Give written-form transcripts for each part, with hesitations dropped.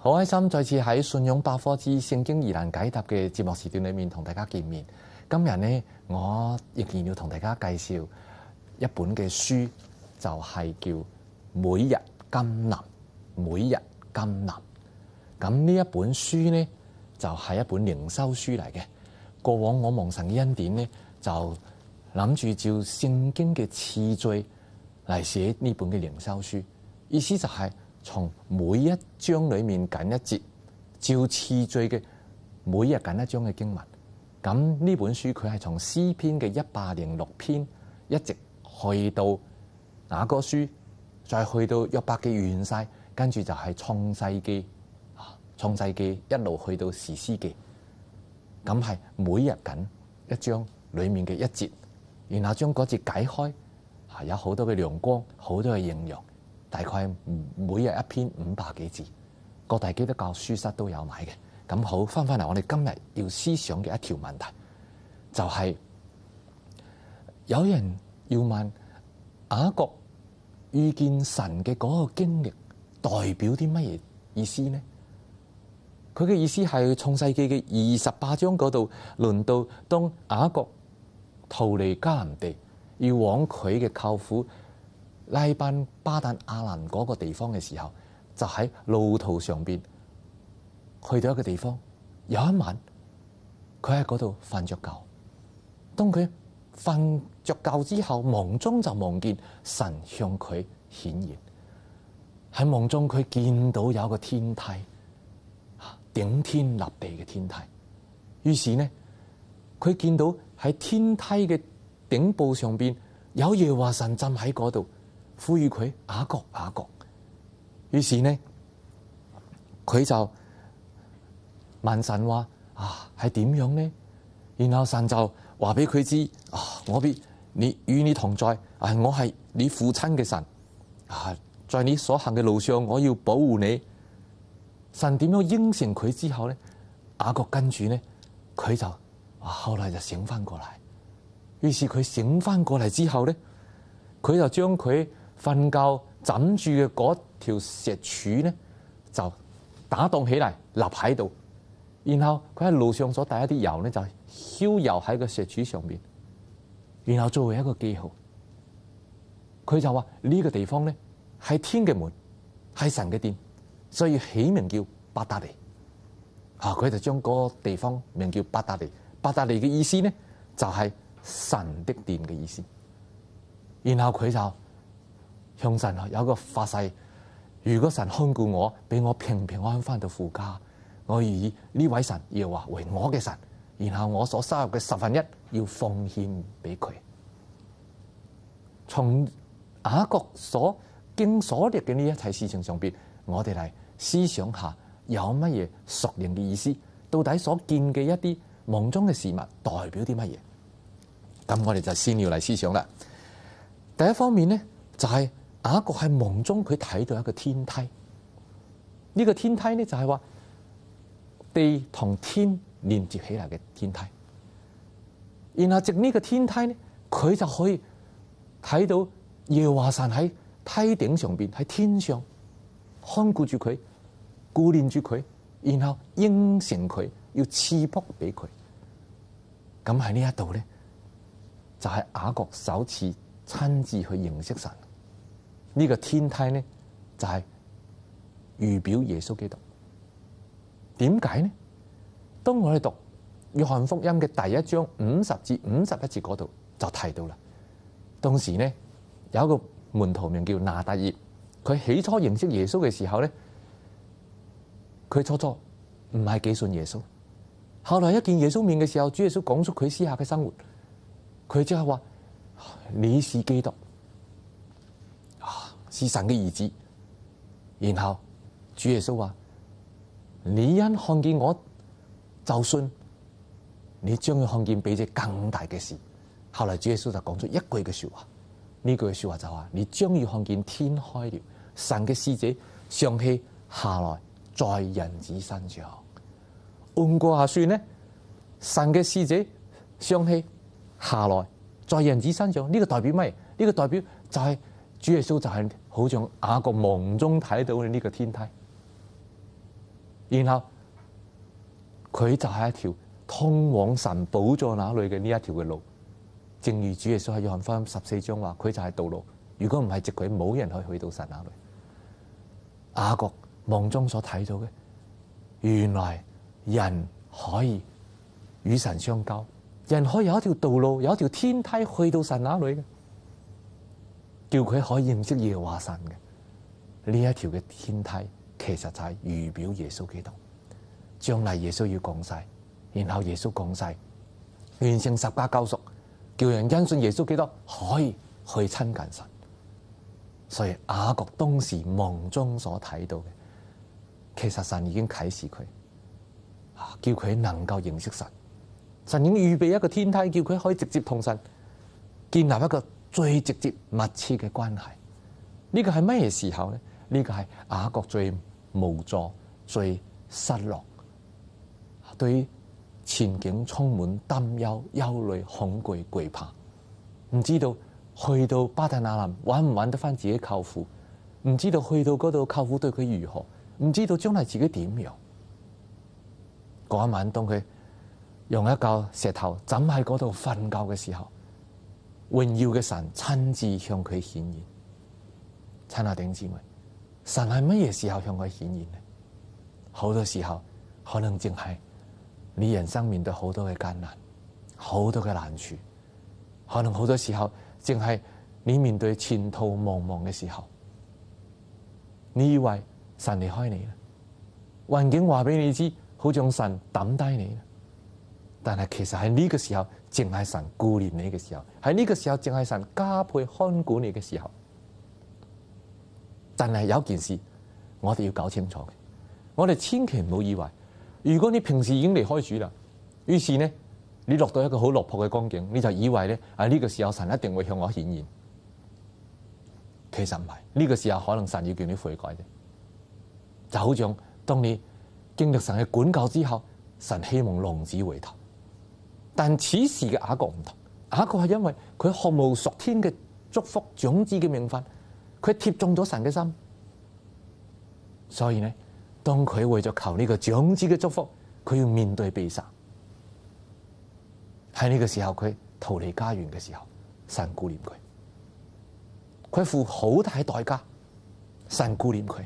好開心再次喺信仰百科之聖經疑難解答嘅節目時段裏面同大家見面。今日呢，我仍然要同大家介紹一本嘅書，就係叫《每日甘霖》。每日甘霖。咁呢一本書呢，就係一本靈修書嚟嘅。過往我蒙神嘅恩典呢，就諗住照聖經嘅次序嚟寫呢本嘅靈修書，意思就係從每一章裏面揀一節，照次序嘅每日揀一章嘅經文。咁呢本書佢係從詩篇嘅106篇一直去到雅歌書，再去到約伯記完晒，跟住就係創世記一路去到士師記。咁係每日揀一章裏面嘅一節，然後將嗰節解開，有好多嘅亮光，好多嘅應用。大概每日一篇500幾字，各大基督教書室都有買嘅。咁好，翻嚟我哋今日要思想嘅一條問題，就係有人要問雅各遇見神嘅嗰個經歷代表啲乜嘢意思呢？佢嘅意思係創世記嘅28章嗰度論到，當雅各逃離迦南地，要往佢嘅舅父拉班巴旦亞蘭嗰個地方嘅時候，就喺路途上邊去到一個地方，有一晚佢喺嗰度瞓着覺。當佢瞓着覺之後，夢中就夢見神向佢顯現。喺夢中佢見到有個天梯，頂天立地嘅天梯。於是呢，佢見到喺天梯嘅頂部上邊有耶和華神站喺嗰度，呼籲佢雅各雅各。於是呢，佢就問神話係點樣呢？然後神就話俾佢知我你與你同在，我係你父親嘅神在你所行嘅路上，我要保護你。神點樣應承佢之後呢，雅各跟住呢，佢就後來就醒翻過嚟。於是佢醒翻過嚟之後呢，佢就將佢瞓覺枕住嘅嗰條石柱呢，就打蕩起嚟立喺度。然後佢喺路上所帶一啲油呢，就澆油喺個石柱上邊，然後作為一個記號。佢就話呢個地方呢，係天嘅門，係神嘅殿，所以起名叫伯特利。佢就將嗰個地方名叫伯特利。伯特利嘅意思呢，就係神的殿嘅意思。然後佢就向神有一個發誓，如果神看顧我，俾我平平安安翻到父家，我以呢位神要話為我嘅神，然後我所收入嘅1/10要奉獻俾佢。從雅各所經所歷嘅呢一切事情上邊，我哋嚟思想下有乜嘢屬靈嘅意思？到底所見嘅一啲夢中嘅事物代表啲乜嘢？咁我哋就先要嚟思想啦。第一方面呢，就係雅各喺夢中佢睇到一個天梯。呢個天梯呢，就係話地同天連接起嚟嘅天梯。然後藉呢個天梯呢，佢就可以睇到耶和華神喺梯頂上邊，喺天上看顧住佢，顧念住佢，然後應承佢要賜福俾佢。咁喺呢一度咧，就係雅各首次親自去認識神。呢個天梯咧，就係預表耶穌基督。點解呢？當我哋讀約翰福音嘅第1章50至51節嗰度就提到啦。當時呢，有一個門徒名叫拿達業，佢起初認識耶穌嘅時候咧，佢初唔係幾信耶穌。後來一見耶穌面嘅時候，主耶穌講出佢私下嘅生活，佢即係話你是基督，是神嘅兒子。然後主耶穌話你因看見我就信，你將要看見比這更大嘅事。後來主耶穌就講出一句嘅說話，呢句嘅說話就話你將要看見天開了，神嘅使者上氣下來在人子身上。換句話說呢，神嘅使者上氣下來在人子身上，呢個代表咩？呢個代表就係主耶穌就係好像雅各夢中睇到嘅呢個天梯。 然後佢就係一條通往神寶座那裏嘅呢一條嘅路。正如主耶穌喺約翰福音14章話，佢就係道路。如果唔係藉佢，冇人可以去到神那裏。雅各夢中所睇到嘅，原來人可以與神相交，人可以有一條道路，有一條天梯去到神那裏嘅，叫佢可以認識耶和華神嘅呢一條嘅天梯，其實就係預表耶穌基督。將來耶穌要降世，然後耶穌降世完成十架救贖，叫人因信耶穌基督可以去親近神。所以雅各當時夢中所睇到嘅，其實神已經啟示佢，叫佢能夠認識神。神已經預備一個天梯，叫佢可以直接同神建立一個最直接密切嘅關係。呢個係乜嘢時候呢？呢個係雅各最無助、最失落，對前景充滿擔憂、憂慮、恐懼、懼怕，唔知道去到巴旦亞蘭揾唔揾得翻自己舅父，唔知道去到嗰度舅父對佢如何，唔知道將來自己點樣。嗰一晚當佢用一嚿石頭枕喺嗰度瞓覺嘅時候，榮耀嘅神親自向佢顯現。親愛弟兄姊妹，神係乜嘢時候向佢顯現呢？好多時候可能淨係你人生面對好多嘅艱難，好多嘅難處，可能好多時候淨係你面對前途茫茫嘅時候，你以為神離開你啦，環境話俾你知，好像神抌低你啦。但係其實喺呢個時候，淨係神顧念你嘅時候，喺呢個時候，淨係神加倍看管你嘅時候。但係有件事，我哋要搞清楚嘅，我哋千祈唔好以為，如果你平時已經離開主啦，於是呢，你落到一個好落魄嘅光景，你就以為咧呢個時候神一定會向我顯現。其實唔係，呢個時候可能神要叫你悔改啫。就好像當你經歷神嘅管教之後，神希望浪子回頭。但此時嘅雅各唔同，雅各係因為佢渴慕屬天嘅祝福、長子嘅名分，佢貼中咗神嘅心，所以呢，當佢為咗求呢個長子嘅祝福，佢要面對被殺。喺呢個時候，佢逃離家園嘅時候，神顧念佢，佢付好大代價，神顧念佢。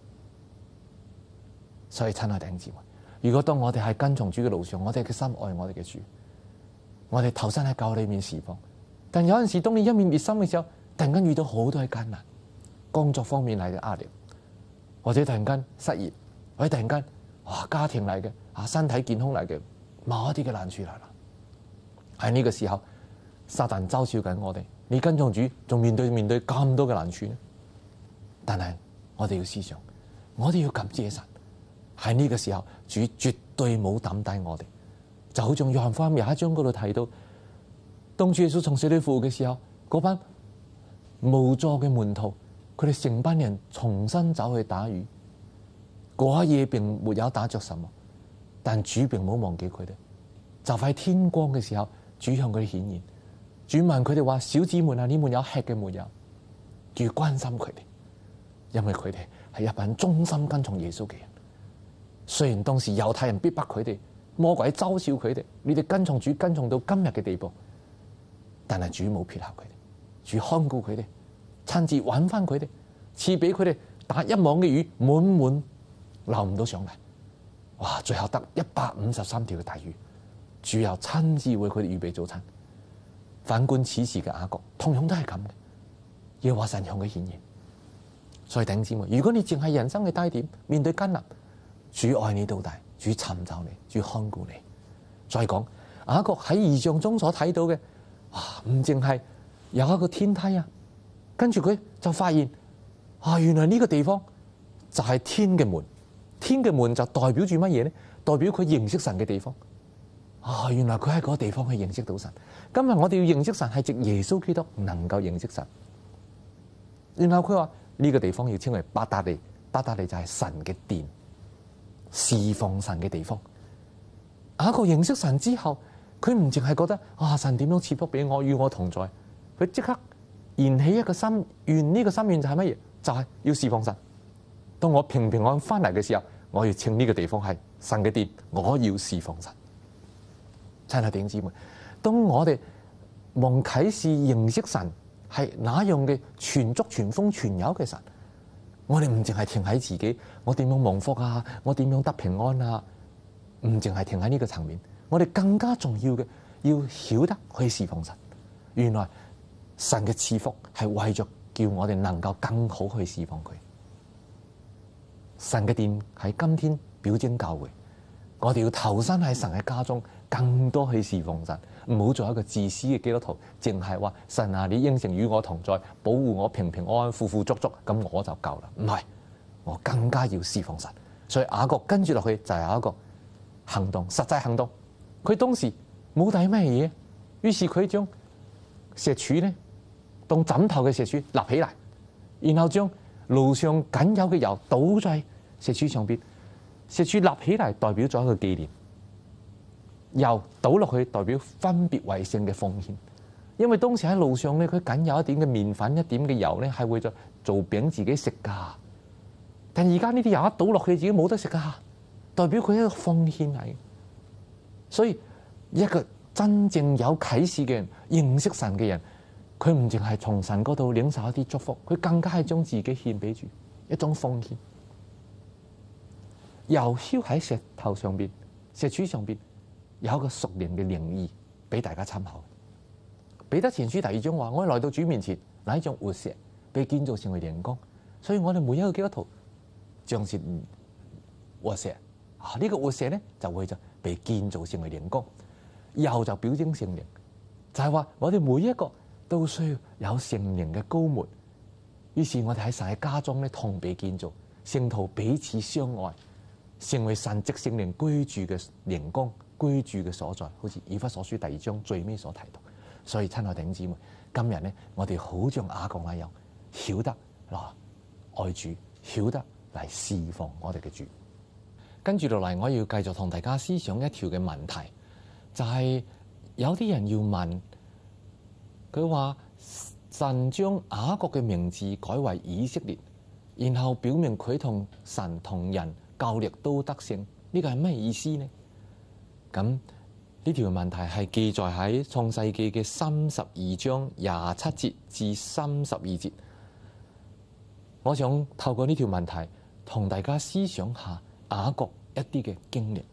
所以親愛弟兄姊妹，如果當我哋係跟從主嘅路上，我哋嘅心愛我哋嘅主，我哋投身喺教裏面侍奉，但有陣時當你一面熱心嘅時候，突然間遇到好多嘅艱難，工作方面嚟嘅壓力，或者突然間失業，或者突然間家庭嚟嘅身體健康嚟嘅某一啲嘅難處嚟啦。喺呢個時候，撒旦嘲笑緊我哋，你跟從主仲面對咁多嘅難處呢？但係我哋要思想，我哋要感謝神。喺呢個時候，主絕對冇抌低我哋，就好像約翰福音21章嗰度提到，當主耶穌從死裏復活嘅時候，嗰班無助嘅門徒，佢哋成班人重新走去打魚，嗰一夜並沒有打着什麼，但主並冇忘記佢哋。就喺天光嘅時候，主向佢哋顯現，主問佢哋話：小子們啊，你們有吃嘅沒有？主關心佢哋，因為佢哋係一班忠心跟從耶穌嘅人。雖然當時猶太人逼迫佢哋，魔鬼嘲笑佢哋，你哋跟從主跟從到今日嘅地步，但係主冇撇下佢哋，主看顧佢哋，親自揾翻佢哋，賜俾佢哋打一網嘅魚，滿滿撈唔到上嚟。哇！最後得153條嘅大魚，主又親自為佢哋預備早餐。反觀此時嘅雅各，同樣都係咁嘅，要話神向佢顯現。所以弟兄姊妹，如果你淨係人生嘅低點，面對艱難，主愛你到底，主尋找你，主看顧你。再講雅各喺異象中所睇到嘅，唔淨係有一個天梯啊，跟住佢就發現原來呢個地方就係天嘅門，天嘅門就代表住乜嘢呢？代表佢認識神嘅地方。原來佢喺嗰個地方去認識到神。今日我哋要認識神係藉耶穌基督能夠認識神。然後佢話呢個地方要稱為伯特利，伯特利就係神嘅殿，侍奉神嘅地方。雅各認識神之後，佢唔淨係覺得神點樣賜福俾我，與我同在，佢即刻燃起一個心願。呢個心願就係乜嘢？就係要侍奉神。當我平平安安翻嚟嘅時候， 我要稱呢個地方係神嘅殿，我要侍奉神。親愛的弟兄姊妹，當我哋蒙啟示認識神係那樣嘅全足全豐全有嘅神，我哋唔淨係停喺自己，我點樣蒙福啊，我點樣得平安啊，唔淨係停喺呢個層面，我哋更加重要嘅要曉得去侍奉神。原來神嘅賜福係為咗叫我哋能夠更好去侍奉佢。神嘅殿喺今天表徵教會，我哋要投身喺神嘅家中，更多去侍奉神，唔好做一個自私嘅基督徒，淨係話神啊，你應承與我同在，保護我平平安安、富富足足，咁我就夠啦。唔係，我更加要侍奉神。所以雅各跟住落去就係有一個行動，實際行動。佢當時冇帶咩嘢，於是佢將石柱咧當枕頭嘅石柱立起嚟，然後將爐上僅有嘅油倒在石柱上邊。石柱立起嚟代表咗一個紀念，油倒落去代表分別為聖嘅奉獻。因為當時喺路上咧，佢僅有一點嘅麵粉、一點嘅油咧，係為咗做餅自己食噶。但而家呢啲油一倒落去，自己冇得食噶，代表佢係一個奉獻嚟。所以一個真正有啟示嘅人、認識神嘅人，佢唔淨係從神嗰度領受一啲祝福，佢更加係將自己獻俾主，一種奉獻。油燒喺石頭上邊、石柱上邊，有一個屬靈嘅靈意俾大家參考。彼得前書第2章話：我哋來到主面前，那一像活石被建造成為靈宮。所以我哋每一個基督徒像是活石啊！呢個活石咧就會就被建造成為靈宮。油就表徵聖靈，就係話我哋每一個都需要有聖靈嘅膏抹。於是我哋喺神嘅家中咧同被建造，聖徒彼此相愛，成為神藉聖靈居住嘅靈宮、居住嘅所在。好似以弗所書第2章最尾所提到。所以親愛弟兄姊妹，今日咧我哋好像雅各那樣，曉得愛主，曉得嚟侍奉我哋嘅主。跟住落嚟，我要繼續同大家思想一條嘅問題，就係有啲人要問佢話：神將雅各嘅名字改為以色列，然後表明佢同神同人較力都得勝，呢個係咩意思呢？咁呢條問題係記載喺創世記嘅32章27節至32節。我想透過呢條問題同大家思想下雅各一啲嘅經歷。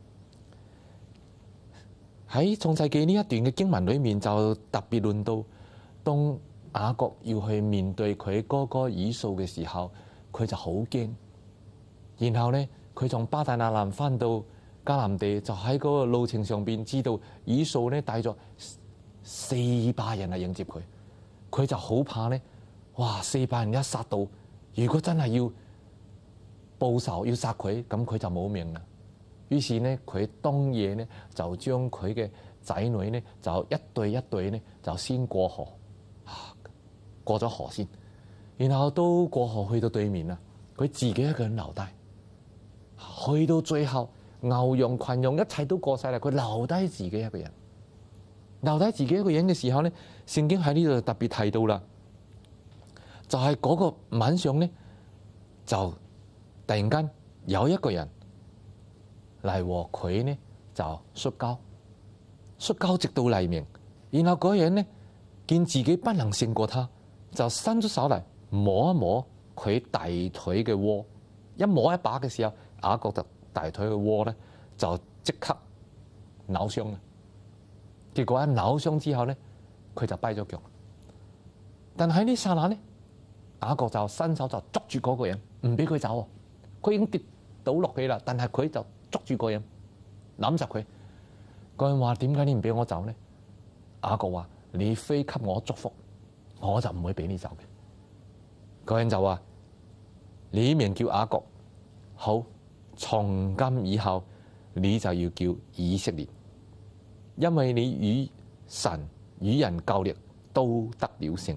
喺創世記呢一段嘅經文裏面就特別論到，當雅各要去面對佢哥哥以掃嘅時候，佢就好驚。然後咧，佢從巴旦亞蘭翻到迦南地，就喺嗰個路程上邊知道以掃咧帶咗400人嚟迎接佢，佢就好怕咧。哇！400人一殺到，如果真係要報仇要殺佢，咁佢就冇命啦。於是咧，佢當夜咧就將佢嘅仔女咧就一對一對咧就先過河，過咗河先，然後都過河去到對面啦。佢自己一個人留低，去到最後牛羊群羊一切都過晒啦，佢留低自己一個人。留低自己一個人嘅時候咧，聖經喺呢度特別提到啦。就係嗰個晚上咧，就突然間有一個人嚟和佢咧就摔跤直到黎明。然後嗰個人咧見自己不能勝過他，就伸咗手嚟摸一摸佢大腿嘅窩。一摸一把嘅時候，雅各就大腿嘅窩咧就即刻扭傷啦。結果一扭傷之後咧，佢就跛咗腳。但喺呢剎那咧，雅各就伸手就捉住嗰個人，唔俾佢走。佢已經跌倒落去啦，但係佢就捉住嗰個人，攬實佢。嗰人話：點解你唔俾我走呢？雅各話：你非給我祝福，我就唔會俾你走嘅。嗰人就話：你名叫雅各，好，從今以後你就要叫以色列，因為你與神與人較力都得了勝。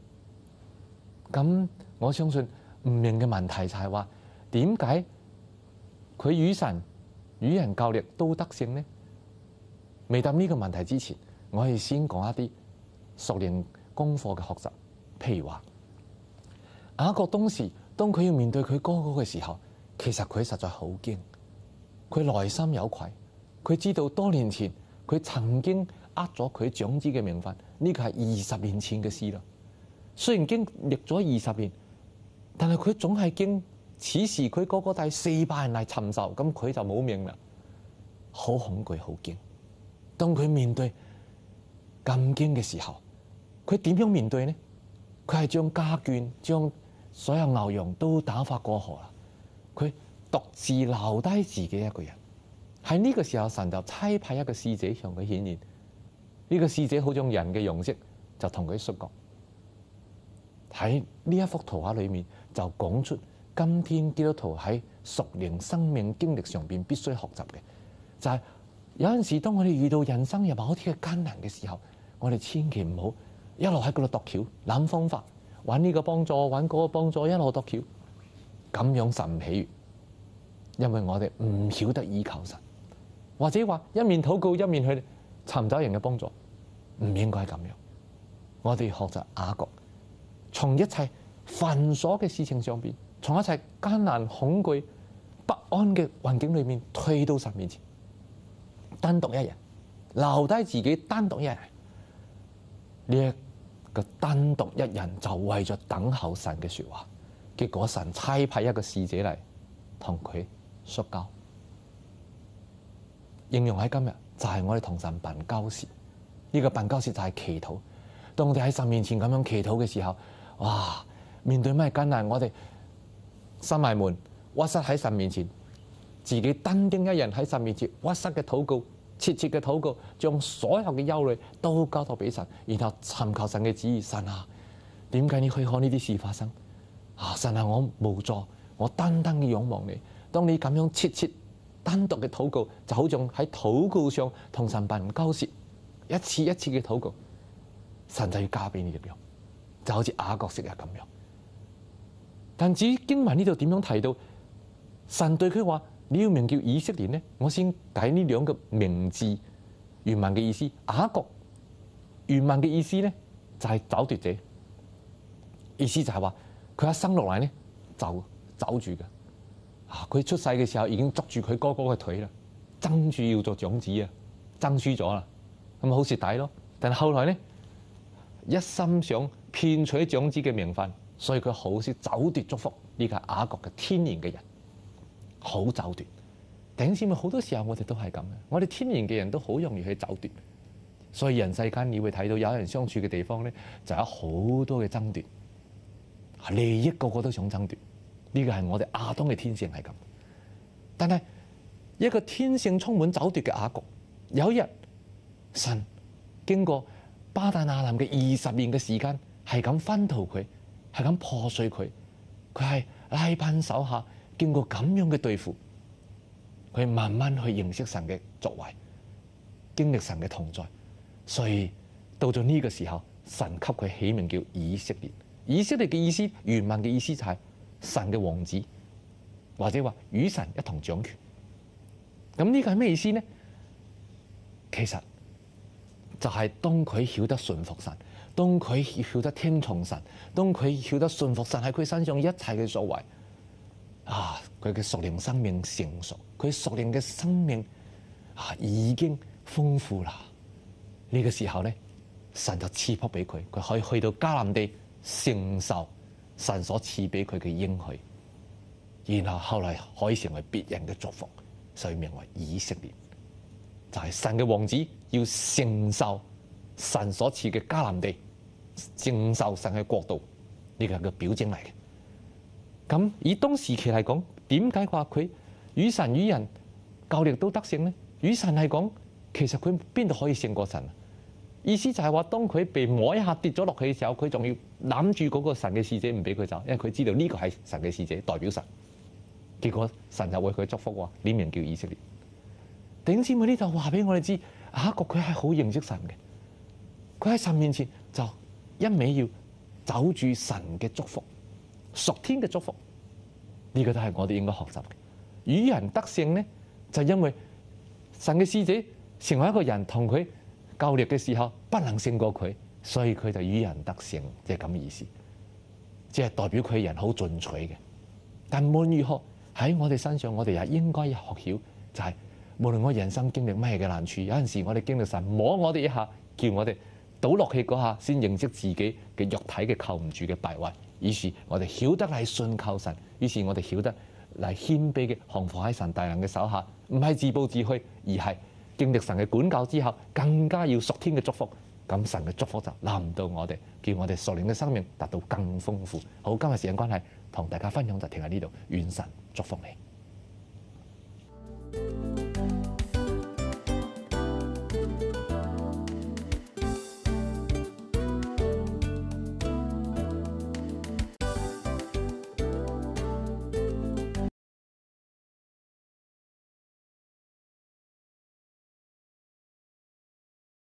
咁我相信唔明嘅問題就係話，點解佢與神與人較力都得勝呢？未答呢個問題之前，我哋先講一啲屬靈功課嘅學習。譬如話，雅各當時當佢要面對佢哥哥嘅時候， 其實佢實在好驚，佢內心有愧，佢知道多年前佢曾經咗佢長子嘅名分，呢個係20年前嘅事啦。雖然經歷咗20年，但係佢總係驚，此時佢嗰個帶400人嚟尋仇，咁佢就冇命啦，好恐懼，好驚。當佢面對咁驚嘅時候，佢點樣面對呢？佢係將家眷、將所有牛羊都打發過河啦。佢獨自留低自己一個人。喺呢個時候，神就差派一個使者向佢顯現。呢個使者好像人嘅樣式，就同佢說過。喺呢一幅圖畫裏面，就講出今天基督徒喺屬靈生命經歷上邊必須學習嘅，就係有陣時當我哋遇到人生有某啲嘅艱難嘅時候，我哋千祈唔好一路喺嗰度度橋諗方法，揾呢個幫助，揾嗰個幫助，一路度橋，咁樣神唔喜悅，因為我哋唔曉得依靠神，或者話一面禱告一面去尋找人嘅幫助，唔應該係咁樣。我哋學習雅各，從一切繁瑣嘅事情上邊，從一切艱難、恐懼、不安嘅環境裏面退到神面前，單獨一人，留低自己，單獨一人。呢一個單獨一人就為咗等候神嘅說話，結果神差派一個使者嚟同佢摔跤。應用喺今日就係我哋同神辦交時，呢個辦交時就係祈禱。當我哋喺神面前咁樣祈禱嘅時候，哇！面對咩艱難，我哋閂埋門，屈膝喺神面前，自己單丁一人喺神面前屈膝嘅禱告，切切嘅禱告，將所有嘅憂慮都交託俾神，然後尋求神嘅旨意。神啊，點解你許可呢啲事發生？神啊，我無助，我單單嘅仰望你。當你咁樣切切單獨嘅禱告，就好像喺禱告上同神辦交涉，一次一次嘅禱告，神就要加俾你力量，就好似雅各昔日咁樣。但至於經文呢度點樣提到，神對佢話：你要名叫以色列呢？我先解呢兩個名字原文嘅意思。雅各原文嘅意思呢，就係找奪者，意思就係話佢一生落嚟呢就找住嘅。佢出世嘅時候已經捉住佢哥哥嘅腿啦，爭住要做長子啊，爭輸咗啦，咁好蝕底咯。但係後來呢，一心想騙取長子嘅名分，所以佢好識走奪祝福。呢個係雅各嘅天然嘅人，好走奪。弟兄姊妹，好多時候我哋都係咁嘅，我哋天然嘅人都好容易去走奪。所以人世間你會睇到有人相處嘅地方咧，就有好多嘅爭奪，利益個個都想爭奪。呢個係我哋亞當嘅天性係咁。但係一個天性充滿走奪嘅雅各，有一日神經過巴旦亞蘭嘅20年嘅時間，係咁熏陶佢，係咁破碎佢。佢係拉班手下經過咁樣嘅對付，佢慢慢去認識神嘅作為，經歷神嘅同在。所以到咗呢個時候，神給佢起名叫以色列。以色列嘅意思，原文嘅意思就係神嘅王子，或者話與神一同掌權。咁呢個係咩意思呢？其實就係當佢曉得順服神，當佢曉得聽從神，當佢曉得順服神喺佢身上一切嘅作為，佢嘅屬靈生命成熟，佢屬靈嘅生命已經豐富啦。呢個時候咧，神就賜福俾佢，佢可以去到迦南地承受神所賜俾佢嘅應許，然後後嚟可以成為別人嘅祝福，所以名為以色列。就係神嘅王子要承受神所賜嘅迦南地，承受神嘅國度，呢個係個表徵嚟嘅。咁以當時期嚟講，點解話佢與神與人較力都得勝呢？與神係講，其實佢邊度可以勝過神？意思就係話，當佢被摸一下跌咗落去嘅時候，佢仲要攬住嗰個神嘅使者唔俾佢走，因為佢知道呢個係神嘅使者，代表神。結果神就為佢祝福，話呢名叫以色列。弟兄姊妹，呢度話俾我哋知，雅各佢係好認識神嘅，佢喺神面前就一味要走住神嘅祝福，屬天嘅祝福。呢個都係我哋應該學習嘅。與人得勝呢，就因為神嘅使者成為一個人同佢較力嘅時候，不能勝過佢，所以佢就與人得勝，即係咁意思。即係代表佢人好進取嘅。但無論如何， 喺我哋身上，我哋也應該學曉，就係無論我人生經歷咩嘅難處，有陣時我哋經歷神摸我哋一下，叫我哋倒落去嗰下，先認識自己嘅肉體嘅靠唔住嘅敗壞。於是我哋曉得嚟信靠神，於是我哋曉得嚟謙卑嘅降服喺神大能嘅手下，唔係自暴自棄，而係經歷神嘅管教之後，更加要屬天嘅祝福。咁神嘅祝福就臨到我哋，叫我哋屬靈嘅生命達到更豐富。好，今日時間關係，同大家分享就停喺呢度，願神祝福你。